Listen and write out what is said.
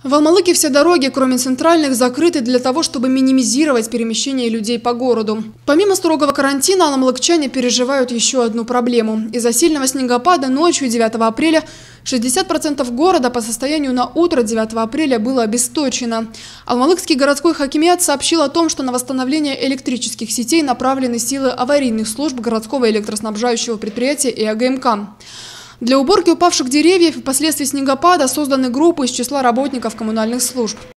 В Алмалыке все дороги, кроме центральных, закрыты для того, чтобы минимизировать перемещение людей по городу. Помимо строгого карантина, алмалыкчане переживают еще одну проблему. Из-за сильного снегопада ночью 9 апреля 60% города по состоянию на утро 9 апреля было обесточено. Алмалыкский городской хакимиат сообщил о том, что на восстановление электрических сетей направлены силы аварийных служб городского электроснабжающего предприятия и АГМК. Для уборки упавших деревьев и последствий снегопада созданы группы из числа работников коммунальных служб.